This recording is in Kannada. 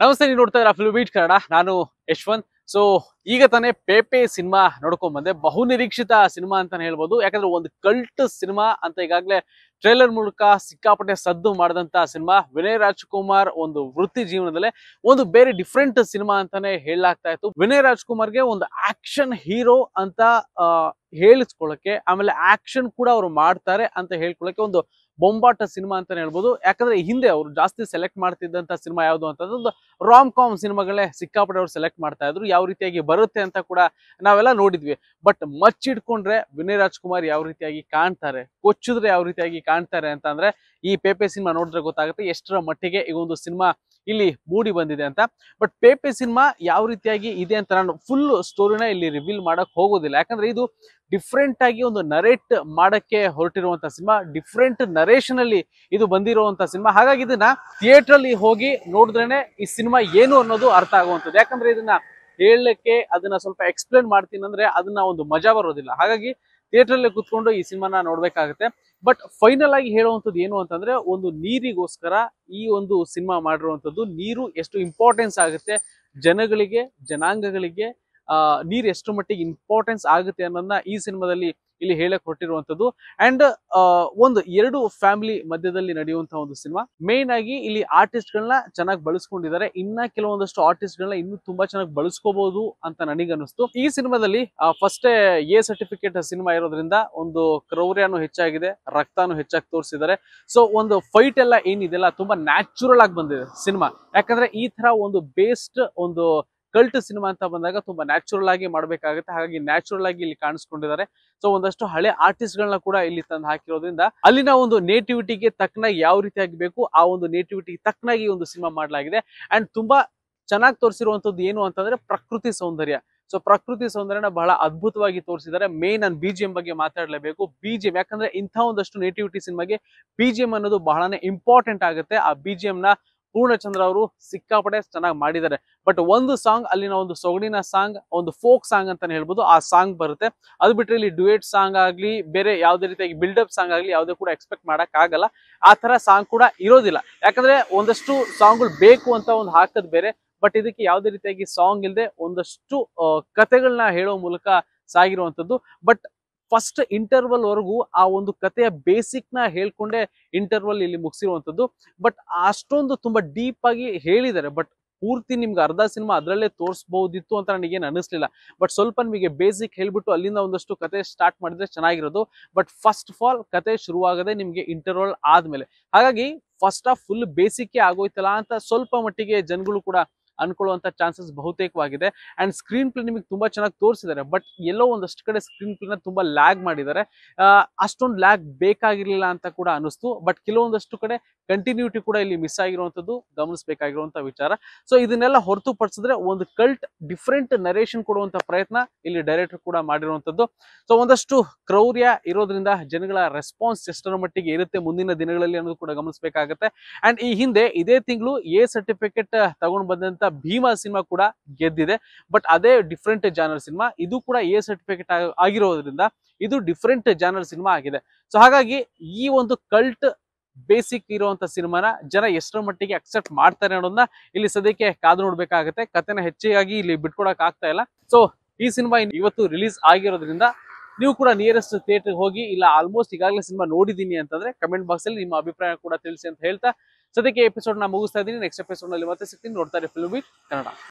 ನಮಸ್ತೆ, ನೀವು ನೋಡ್ತಾ ಇದ್ದೀರಾ ಫಿಲ್ಮ್ ಬೀಟ್ ಕನ್ನಡ. ನಾನು ಯಶವಂತ್. ಸೊ ಈಗ ತಾನೇ ಪೇಪೆ ಸಿನಿಮಾ ನೋಡ್ಕೊಂಡ್ ಬಂದೆ. ಬಹು ನಿರೀಕ್ಷಿತ ಸಿನಿಮಾ ಅಂತಾನೆ ಹೇಳ್ಬೋದು. ಯಾಕಂದ್ರೆ ಒಂದು ಕಲ್ಟ್ ಸಿನಿಮಾ ಅಂತ ಈಗಾಗಲೇ ಟ್ರೇಲರ್ ಮೂಲಕ ಸಿಕ್ಕಾಪಟ್ಟೆ ಸದ್ದು ಮಾಡಿದಂತ ಸಿನಿಮಾ. ವಿನಯ್ ರಾಜ್ಕುಮಾರ್ ಒಂದು ವೃತ್ತಿ ಜೀವನದಲ್ಲೇ ಒಂದು ಬೇರೆ ಡಿಫ್ರೆಂಟ್ ಸಿನಿಮಾ ಅಂತಾನೆ ಹೇಳಲಾಗ್ತಾ ಇತ್ತು. ವಿನಯ್ ರಾಜ್ಕುಮಾರ್ಗೆ ಒಂದು ಆಕ್ಷನ್ ಹೀರೋ ಅಂತ ಹೇಳಿಸ್ಕೊಳ್ಳಕ್ಕೆ, ಆಮೇಲೆ ಆಕ್ಷನ್ ಕೂಡ ಅವರು ಮಾಡ್ತಾರೆ ಅಂತ ಹೇಳ್ಕೊಳ್ಳಕ್ಕೆ ಒಂದು ಬೊಂಬಾಟ ಸಿನಿಮಾ ಅಂತಾನೆ ಹೇಳ್ಬೋದು. ಯಾಕಂದ್ರೆ ಹಿಂದೆ ಅವರು ಜಾಸ್ತಿ ಸೆಲೆಕ್ಟ್ ಮಾಡ್ತಿದ್ದಂತ ಸಿನಿಮಾ ಯಾವುದು ಅಂತಂದ್ರೆ ಒಂದು ರಾಮ್ ಕಾಮ್ ಸಿನಿಮಾಗಳೇ ಸಿಕ್ಕಾಪಟ್ಟೆ ಅವ್ರು ಸೆಲೆಕ್ಟ್ ಮಾಡ್ತಾ ಇದ್ರು. ಯಾವ ರೀತಿಯಾಗಿ ಬರುತ್ತೆ ಅಂತ ಕೂಡ ನಾವೆಲ್ಲ ನೋಡಿದ್ವಿ. ಬಟ್ ಮಚ್ಚಿಡ್ಕೊಂಡ್ರೆ ವಿನಯ್ ರಾಜ್ಕುಮಾರ್ ಯಾವ ರೀತಿಯಾಗಿ ಕಾಣ್ತಾರೆ, ಕೊಚ್ಚಿದ್ರೆ ಯಾವ ರೀತಿಯಾಗಿ ಕಾಣ್ತಾರೆ ಅಂತ ಅಂದ್ರೆ ಈ ಪೇಪೆ ಸಿನಿಮಾ ನೋಡಿದ್ರೆ ಗೊತ್ತಾಗುತ್ತೆ ಎಷ್ಟರ ಮಟ್ಟಿಗೆ ಈ ಒಂದು ಸಿನಿಮಾ ಇಲ್ಲಿ ಮೂಡಿ ಬಂದಿದೆ ಅಂತ. ಬಟ್ ಪೇಪೆ ಸಿನಿಮಾ ಯಾವ ರೀತಿಯಾಗಿ ಇದೆ ಅಂತ ನಾನು ಫುಲ್ ಸ್ಟೋರಿನ ಇಲ್ಲಿ ರಿವೀಲ್ ಮಾಡಕ್ ಹೋಗೋದಿಲ್ಲ. ಯಾಕಂದ್ರೆ ಇದು ಡಿಫ್ರೆಂಟ್ ಆಗಿ ಒಂದು ನರೇಟ್ ಮಾಡಕ್ಕೆ ಹೊರಟಿರುವಂತ ಸಿನಿಮಾ, ಡಿಫ್ರೆಂಟ್ ನರೇಷನ್ ಅಲ್ಲಿ ಇದು ಬಂದಿರುವಂತ ಸಿನಿಮಾ. ಹಾಗಾಗಿ ಇದನ್ನ ಥಿಯೇಟರ್ ಅಲ್ಲಿ ಹೋಗಿ ನೋಡಿದ್ರೇನೆ ಈ ಸಿನಿಮಾ ಏನು ಅನ್ನೋದು ಅರ್ಥ ಆಗುವಂಥದ್ದು. ಯಾಕಂದ್ರೆ ಇದನ್ನ ಹೇಳಲಿಕ್ಕೆ, ಅದನ್ನ ಸ್ವಲ್ಪ ಎಕ್ಸ್ಪ್ಲೇನ್ ಮಾಡ್ತೀನಿ ಅಂದ್ರೆ ಅದನ್ನ ಒಂದು ಮಜಾ ಬರೋದಿಲ್ಲ. ಹಾಗಾಗಿ ಥಿಯೇಟರ್ ಅಲ್ಲಿ ಕುತ್ಕೊಂಡು ಈ ಸಿನಿಮಾನ ನೋಡ್ಬೇಕಾಗುತ್ತೆ. ಬಟ್ ಫೈನಲ್ ಆಗಿ ಹೇಳುವಂಥದ್ದು ಏನು ಅಂತಂದ್ರೆ, ಒಂದು ನೀರಿಗೋಸ್ಕರ ಈ ಒಂದು ಸಿನಿಮಾ ಮಾಡಿರುವಂಥದ್ದು. ನೀರು ಎಷ್ಟು ಇಂಪಾರ್ಟೆನ್ಸ್ ಆಗುತ್ತೆ ಜನಗಳಿಗೆ, ಜನಾಂಗಗಳಿಗೆ, ನೀರು ಎಷ್ಟು ಮಟ್ಟಿಗೆ ಇಂಪಾರ್ಟೆನ್ಸ್ ಆಗುತ್ತೆ ಅನ್ನೋದನ್ನ ಈ ಸಿನಿಮಾದಲ್ಲಿ ಇಲ್ಲಿ ಹೇಳಕ್ ಹೊರಟಿರುವಂತದ್ದು. ಅಂಡ್ ಒಂದು ಎರಡು ಫ್ಯಾಮಿಲಿ ಮಧ್ಯದಲ್ಲಿ ನಡೆಯುವಂತಹ ಒಂದು ಸಿನಿಮಾ. ಮೇನ್ ಆಗಿ ಇಲ್ಲಿ ಆರ್ಟಿಸ್ಟ್ ಗಳನ್ನ ಚೆನ್ನಾಗಿ ಬಳಸ್ಕೊಂಡಿದ್ದಾರೆ. ಇನ್ನ ಕೆಲವೊಂದಷ್ಟು ಆರ್ಟಿಸ್ಟ್ ಗಳನ್ನ ಇನ್ನೂ ತುಂಬಾ ಚೆನ್ನಾಗಿ ಬಳಸ್ಕೋಬಹುದು ಅಂತ ನನಗನ್ನಿಸ್ತು. ಈ ಸಿನಿಮಾದಲ್ಲಿ ಫಸ್ಟ್ ಎ ಸರ್ಟಿಫಿಕೇಟ್ ಸಿನಿಮಾ ಇರೋದ್ರಿಂದ ಒಂದು ಕ್ರೌರ್ಯನೂ ಹೆಚ್ಚಾಗಿದೆ, ರಕ್ತನೂ ಹೆಚ್ಚಾಗಿ ತೋರಿಸಿದ್ದಾರೆ. ಸೊ ಒಂದು ಫೈಟ್ ಎಲ್ಲ ಏನಿದೆಲ್ಲ ತುಂಬಾ ನ್ಯಾಚುರಲ್ ಆಗಿ ಬಂದಿದೆ ಸಿನಿಮಾ. ಯಾಕಂದ್ರೆ ಈ ತರ ಒಂದು ಬೇಸ್ಡ್ ಒಂದು ಕಲ್ಟ್ ಸಿನಿಮಾ ಅಂತ ಬಂದಾಗ ತುಂಬಾ ನ್ಯಾಚುರಲ್ ಆಗಿ ಮಾಡ್ಬೇಕಾಗುತ್ತೆ. ಹಾಗಾಗಿ ನ್ಯಾಚುರಲ್ ಆಗಿ ಇಲ್ಲಿ ಕಾಣಿಸ್ಕೊಂಡಿದ್ದಾರೆ. ಸೊ ಒಂದಷ್ಟು ಹಳೆ ಆರ್ಟಿಸ್ಟ್ ಗಳನ್ನ ಕೂಡ ಇಲ್ಲಿ ತಂದು ಹಾಕಿರೋದ್ರಿಂದ ಅಲ್ಲಿನ ಒಂದು ನೇಟಿವಿಟಿಗೆ ತಕ್ಕನಾಗಿ ಯಾವ ರೀತಿಯಾಗಿ ಬೇಕು ಆ ಒಂದು ನೇಟಿವಿಟಿಗೆ ತಕ್ಕನಾಗಿ ಒಂದು ಸಿನಿಮಾ ಮಾಡಲಾಗಿದೆ. ಅಂಡ್ ತುಂಬಾ ಚೆನ್ನಾಗಿ ತೋರಿಸಿರುವಂತದ್ದು ಏನು ಅಂತಂದ್ರೆ ಪ್ರಕೃತಿ ಸೌಂದರ್ಯ. ಸೊ ಪ್ರಕೃತಿ ಸೌಂದರ್ಯನ ಬಹಳ ಅದ್ಭುತವಾಗಿ ತೋರಿಸಿದ್ದಾರೆ. ಮೇನ್ ನಾನು ಬಿಜಿಎಂ ಬಗ್ಗೆ ಮಾತಾಡ್ಲೇಬೇಕು. ಬಿಜಿಎಂ, ಯಾಕಂದ್ರೆ ಇಂಥ ಒಂದಷ್ಟು ನೇಟಿವಿಟಿ ಸಿನಿಮಾಗೆ ಬಿಜಿಎಂ ಅನ್ನೋದು ಬಹಳನೇ ಇಂಪಾರ್ಟೆಂಟ್ ಆಗುತ್ತೆ. ಆ ಬಿಜಿಎಂ ನ ಪೂರ್ಣಚಂದ್ರ ಅವರು ಸಿಕ್ಕಾಪಟ್ಟೆ ಚೆನ್ನಾಗಿ ಮಾಡಿದ್ದಾರೆ. ಬಟ್ ಒಂದು ಸಾಂಗ್, ಅಲ್ಲಿನ ಒಂದು ಸೊಗಡಿನ ಸಾಂಗ್, ಒಂದು ಫೋಕ್ ಸಾಂಗ್ ಅಂತಾನೆ ಹೇಳ್ಬೋದು, ಆ ಸಾಂಗ್ ಬರುತ್ತೆ. ಅದು ಬಿಟ್ರೆ ಇಲ್ಲಿ ಡ್ಯುಯೆಟ್ ಸಾಂಗ್ ಆಗ್ಲಿ, ಬೇರೆ ಯಾವ್ದೇ ರೀತಿಯಾಗಿ ಬಿಲ್ಡಪ್ ಸಾಂಗ್ ಆಗ್ಲಿ ಯಾವುದೇ ಕೂಡ ಎಕ್ಸ್ಪೆಕ್ಟ್ ಮಾಡಕ್ ಆಗಲ್ಲ. ಆ ತರ ಸಾಂಗ್ ಕೂಡ ಇರೋದಿಲ್ಲ. ಯಾಕಂದ್ರೆ ಒಂದಷ್ಟು ಸಾಂಗ್ಗಳು ಬೇಕು ಅಂತ ಒಂದು ಹಾಕದ್ ಬೇರೆ. ಬಟ್ ಇದಕ್ಕೆ ಯಾವುದೇ ರೀತಿಯಾಗಿ ಸಾಂಗ್ ಇಲ್ಲದೆ ಒಂದಷ್ಟು ಕಥೆಗಳನ್ನ ಹೇಳೋ ಮೂಲಕ ಸಾಗಿರುವಂತದ್ದು. ಬಟ್ ಫಸ್ಟ್ ಇಂಟರ್ವಲ್ ವರೆಗೂ ಆ ಒಂದು ಕಥೆಯ ಬೇಸಿಕ್ ನ ಹೇಳ್ಕೊಂಡೆ ಇಂಟರ್ವಲ್ ಇಲ್ಲಿ ಮುಗಿಸಿರುವಂತದ್ದು. ಬಟ್ ಅಷ್ಟೊಂದು ತುಂಬಾ ಡೀಪ್ ಆಗಿ ಹೇಳಿದ್ದಾರೆ. ಬಟ್ ಪೂರ್ತಿ ನಿಮ್ಗೆ ಅರ್ಧ ಸಿನಿಮಾ ಅದರಲ್ಲೇ ತೋರಿಸಬಹುದಿತ್ತು ಅಂತ ನನಗೇನು ಅನಿಸ್ಲಿಲ್ಲ. ಬಟ್ ಸ್ವಲ್ಪ ನಿಮಗೆ ಬೇಸಿಕ್ ಹೇಳ್ಬಿಟ್ಟು ಅಲ್ಲಿಂದ ಒಂದಷ್ಟು ಕತೆ ಸ್ಟಾರ್ಟ್ ಮಾಡಿದ್ರೆ ಚೆನ್ನಾಗಿರೋದು. ಬಟ್ ಫಸ್ಟ್ ಆಫ್ ಆಲ್ ಕತೆ ಶುರುವಾಗದೆ ನಿಮ್ಗೆ ಇಂಟರ್ವಲ್ ಆದ್ಮೇಲೆ. ಹಾಗಾಗಿ ಫಸ್ಟ್ ಆಫ್ ಫುಲ್ ಬೇಸಿಕ್ ಆಗೋಯ್ತಲ್ಲ ಅಂತ ಸ್ವಲ್ಪ ಮಟ್ಟಿಗೆ ಜನಗಳು ಕೂಡ ಅನ್ಕೊಳ್ಳುವಂತ ಚಾನ್ಸಸ್ ಬಹುತೇಕವಾಗಿದೆ. ಅಂಡ್ ಸ್ಕ್ರೀನ್ ಪ್ಲೇ ನಿಮಗೆ ತುಂಬಾ ಚೆನ್ನಾಗಿ ತೋರಿಸಿದ್ದಾರೆ. ಬಟ್ ಎಲ್ಲೋ ಒಂದಷ್ಟು ಕಡೆ ಸ್ಕ್ರೀನ್ ಪ್ಲೇನ ತುಂಬಾ ಲ್ಯಾಗ್ ಮಾಡಿದ್ದಾರೆ. ಅಷ್ಟೊಂದು ಲ್ಯಾಗ್ ಬೇಕಾಗಿರ್ಲಿಲ್ಲ ಅಂತ ಕೂಡ ಅನಿಸ್ತು. ಬಟ್ ಕೆಲವೊಂದಷ್ಟು ಕಡೆ ಕಂಟಿನ್ಯೂಟಿ ಕೂಡ ಇಲ್ಲಿ ಮಿಸ್ ಆಗಿರುವಂತದ್ದು ಗಮನಿಸಬೇಕಾಗಿರುವಂತ ವಿಚಾರ. ಸೊ ಇದನ್ನೆಲ್ಲ ಹೊರತುಪಡಿಸಿದ್ರೆ ಒಂದು ಕಲ್ಟ್ ಡಿಫ್ರೆಂಟ್ ನರೇಷನ್ ಕೊಡುವಂತ ಪ್ರಯತ್ನ ಇಲ್ಲಿ ಡೈರೆಕ್ಟರ್ ಕೂಡ ಮಾಡಿರುವಂತದ್ದು. ಸೊ ಒಂದಷ್ಟು ಕ್ರೌರ್ಯ ಇರೋದ್ರಿಂದ ಜನಗಳ ರೆಸ್ಪಾನ್ಸ್ ಎಷ್ಟರ ಮಟ್ಟಿಗೆ ಇರುತ್ತೆ ಮುಂದಿನ ದಿನಗಳಲ್ಲಿ ಅನ್ನೋದು ಕೂಡ ಗಮನಿಸಬೇಕಾಗತ್ತೆ. ಅಂಡ್ ಈ ಹಿಂದೆ ಇದೇ ತಿಂಗಳು ಎ ಸರ್ಟಿಫಿಕೇಟ್ ತಗೊಂಡ್ ಬಂದಂತ ಭೀಮಾ ಸಿನಿಮಾ ಕೂಡ ಗೆದ್ದಿದೆ. ಬಟ್ ಅದೇ ಡಿಫ್ರೆಂಟ್ ಜಾನರ್ ಸಿನಿಮಾ. ಇದು ಕೂಡ ಎ ಸರ್ಟಿಫಿಕೇಟ್ ಆಗಿರೋದ್ರಿಂದ ಇದು ಡಿಫ್ರೆಂಟ್ ಜಾನರ್ ಸಿನಿಮಾ ಆಗಿದೆ. ಸೊ ಹಾಗಾಗಿ ಈ ಒಂದು ಕಲ್ಟ್ ಬೇಸಿಕ್ ಇರುವಂತ ಸಿನಿಮಾನ ಜನ ಎಷ್ಟರ ಮಟ್ಟಿಗೆ ಅಕ್ಸೆಪ್ಟ್ ಮಾಡ್ತಾರೆ ಅನ್ನೋದನ್ನ ಇಲ್ಲಿ ಸದ್ಯಕ್ಕೆ ಕಾದು ನೋಡ್ಬೇಕಾಗತ್ತೆ. ಕಥೆನ ಹೆಚ್ಚಾಗಿ ಇಲ್ಲಿ ಬಿಟ್ಕೊಡಕ್ ಆಗ್ತಾ ಇಲ್ಲ. ಸೊ ಈ ಸಿನಿಮಾ ಇವತ್ತು ರಿಲೀಸ್ ಆಗಿರೋದ್ರಿಂದ ನೀವು ಕೂಡ ನಿಯರೆಸ್ಟ್ ಥಿಯೇಟರ್ ಹೋಗಿ, ಇಲ್ಲ ಆಲ್ಮೋಸ್ಟ್ ಈಗಾಗಲೇ ಸಿನಿಮಾ ನೋಡಿದೀನಿ ಅಂತಂದ್ರೆ ಕಮೆಂಟ್ ಬಾಕ್ಸ್ ಅಲ್ಲಿ ನಿಮ್ಮ ಅಭಿಪ್ರಾಯ ಕೂಡ ತಿಳಿಸಿ ಅಂತ ಹೇಳ್ತಾ ಸದ್ಯಕ್ಕೆ ಎಪಿಸೋಡ್ ನ ಮುಗಿಸ್ತಾ ಇದ್ದೀನಿ. ನೆಕ್ಸ್ಟ್ ಎಪಿಸೋಡ್ ನಲ್ಲಿ ಮತ್ತೆ ಸಿಗ್ತೀನಿ. ನೋಡ್ತಾರೆ ಫಿಲ್ಮ್ ಬೀಟ್ ಕನ್ನಡ.